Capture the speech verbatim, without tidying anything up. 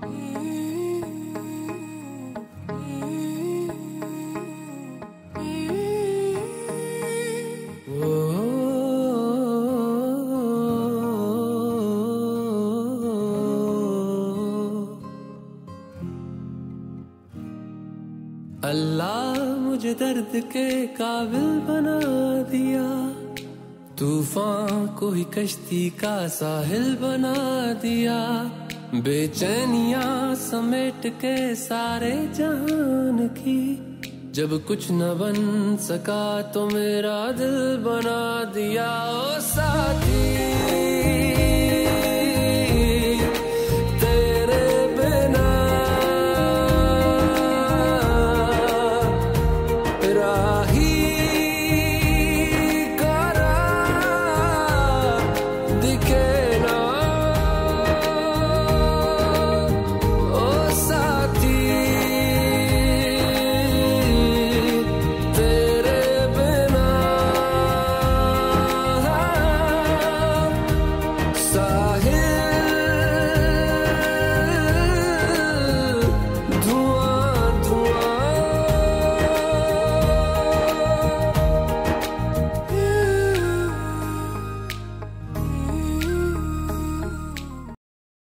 अल्लाह मुझे दर्द के काबिल बना दिया, तूफान को ही कश्ती का साहिल बना दिया। बेचैनियां समेट के सारे जहान की, जब कुछ न बन सका तो मेरा दिल बना दिया। ओ साथी